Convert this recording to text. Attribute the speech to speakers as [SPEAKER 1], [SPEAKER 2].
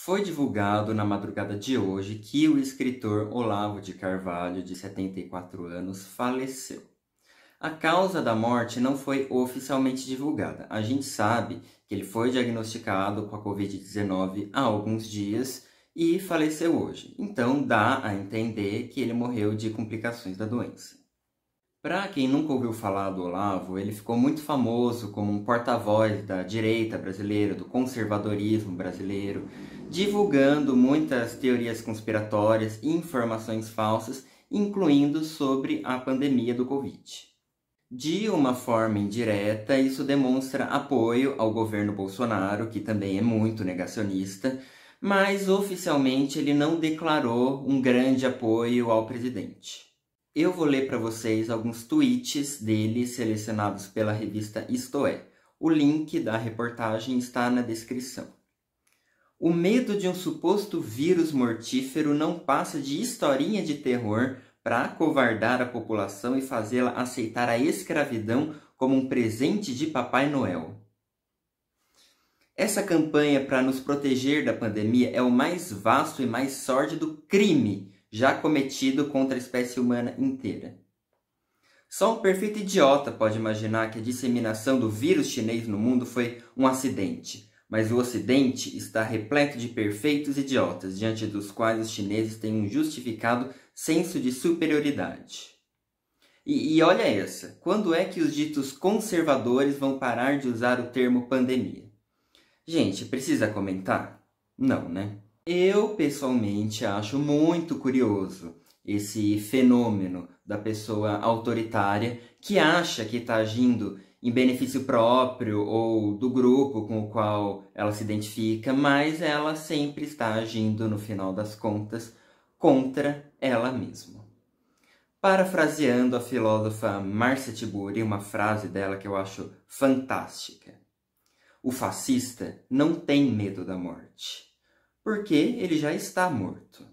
[SPEAKER 1] Foi divulgado na madrugada de hoje que o escritor Olavo de Carvalho, de 74 anos, faleceu. A causa da morte não foi oficialmente divulgada. A gente sabe que ele foi diagnosticado com a Covid-19 há alguns dias e faleceu hoje. Então dá a entender que ele morreu de complicações da doença. Para quem nunca ouviu falar do Olavo, ele ficou muito famoso como um porta-voz da direita brasileira, do conservadorismo brasileiro, divulgando muitas teorias conspiratórias e informações falsas, incluindo sobre a pandemia do Covid. De uma forma indireta, isso demonstra apoio ao governo Bolsonaro, que também é muito negacionista, mas oficialmente ele não declarou um grande apoio ao presidente. Eu vou ler para vocês alguns tweets dele selecionados pela revista Isto É. O link da reportagem está na descrição. O medo de um suposto vírus mortífero não passa de historinha de terror para acovardar a população e fazê-la aceitar a escravidão como um presente de Papai Noel. Essa campanha para nos proteger da pandemia é o mais vasto e mais sórdido crime já cometido contra a espécie humana inteira. Só um perfeito idiota pode imaginar que a disseminação do vírus chinês no mundo foi um acidente, mas o Ocidente está repleto de perfeitos idiotas, diante dos quais os chineses têm um justificado senso de superioridade. E olha essa, quando é que os ditos conservadores vão parar de usar o termo pandemia? Gente, precisa comentar? Não, né? Eu, pessoalmente, acho muito curioso esse fenômeno da pessoa autoritária que acha que está agindo em benefício próprio ou do grupo com o qual ela se identifica, mas ela sempre está agindo, no final das contas, contra ela mesma. Parafraseando a filósofa Marcia Tiburi, uma frase dela que eu acho fantástica. O fascista não tem medo da morte, porque ele já está morto.